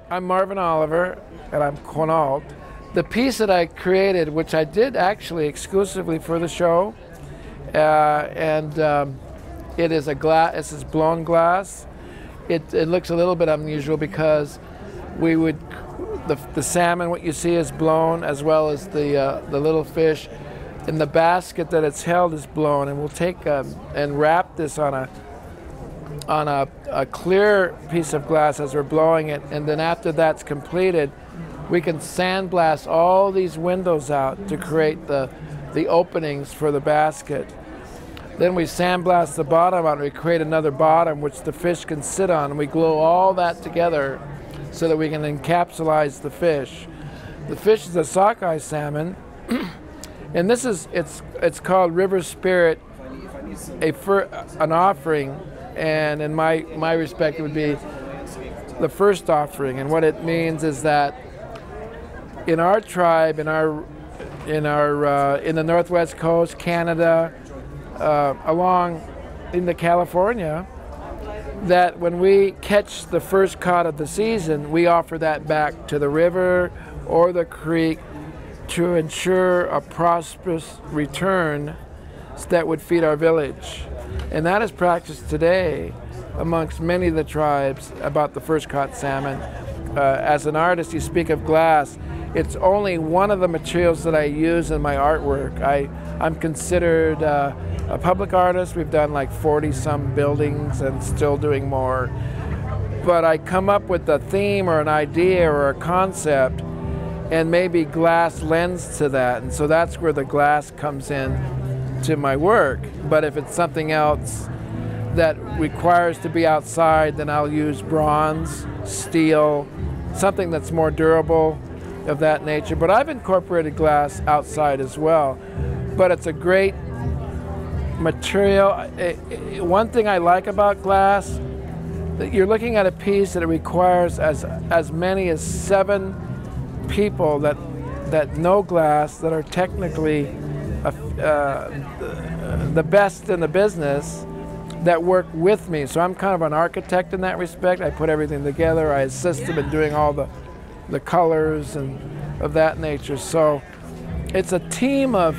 I'm Marvin Oliver, and I'm Quinault. The piece that I created, which I did actually exclusively for the show, it is a glass. This is blown glass. It looks a little bit unusual because we would the salmon, what you see, is blown, as well as the little fish. In the basket that it's held is blown, and we'll take and wrap this on a clear piece of glass as we're blowing it, and then after that's completed, we can sandblast all these windows out to create the openings for the basket. Then we sandblast the bottom out, and we create another bottom which the fish can sit on, and we glue all that together so that we can encapsulate the fish. The fish is a sockeye salmon, and this is it's called River Spirit, an offering. And in my respect, it would be the first offering. And what it means is that in our tribe, in the Northwest Coast, Canada, along into California, that when we catch the first cod of the season, we offer that back to the river or the creek to ensure a prosperous return that would feed our village. And that is practiced today amongst many of the tribes about the first caught salmon. As an artist, you speak of glass. It's only one of the materials that I use in my artwork. I'm considered a public artist. We've done like 40-some buildings and still doing more. But I come up with a theme or an idea or a concept, and maybe glass lends to that. And so that's where the glass comes in to my work. But if it's something else that requires to be outside, then I'll use bronze, steel, something that's more durable of that nature. But I've incorporated glass outside as well. But it's a great material. One thing I like about glass, that you're looking at a piece that it requires as many as 7 people that know glass, that are technically the best in the business, that work with me. So I'm kind of an architect in that respect. I put everything together. I assist them in doing all the colors and of that nature. So it's a team of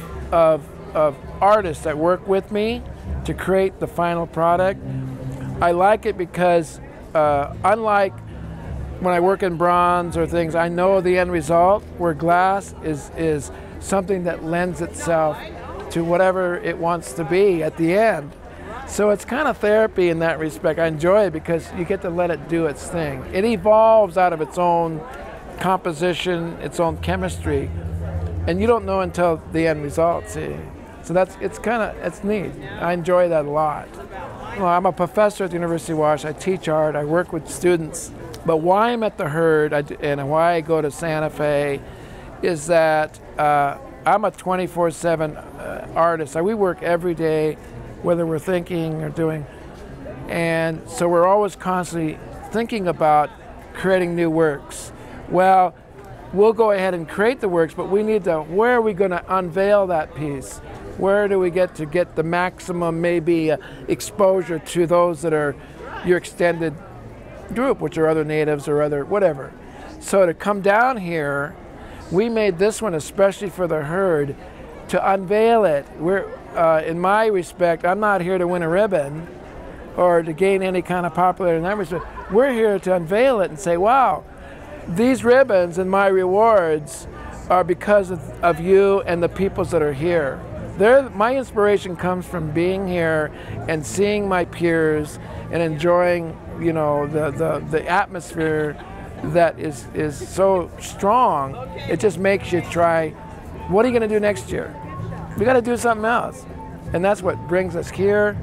artists that work with me to create the final product. I like it because unlike when I work in bronze or things, I know the end result, where glass is something that lends itself to whatever it wants to be at the end. So it's kind of therapy in that respect. I enjoy it because you get to let it do its thing. It evolves out of its own composition, its own chemistry, and you don't know until the end result, see. So it's neat. I enjoy that a lot. Well, I'm a professor at the University of Washington. I teach art, I work with students. But why I'm at the Herd and why I go to Santa Fe is that I'm a 24/7 artist. We work every day, whether we're thinking or doing. And so we're always constantly thinking about creating new works. Well, we'll go ahead and create the works, but we need to, where are we going to unveil that piece? Where do we get the maximum, maybe, exposure to those that are your extended group, which are other natives or other whatever. So to come down here, we made this one especially for the Herd to unveil it. In my respect, I'm not here to win a ribbon or to gain any kind of popularity in that respect. We're here to unveil it and say, wow, these ribbons and my rewards are because of you and the peoples that are here. My inspiration comes from being here and seeing my peers and enjoying, you know, the atmosphere that is so strong. It just makes you try, what are you going to do next year? We got to do something else. And that's what brings us here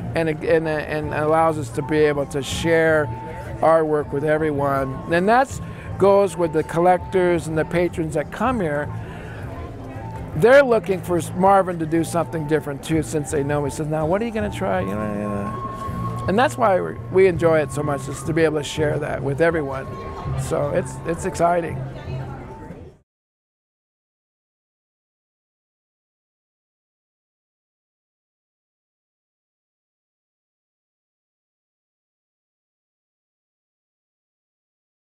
and allows us to be able to share our work with everyone. And that goes with the collectors and the patrons that come here. They're looking for Marvin to do something different too, since they know me. He says, now what are you going to try? You know, and that's why we enjoy it so much, is to be able to share that with everyone. So it's exciting.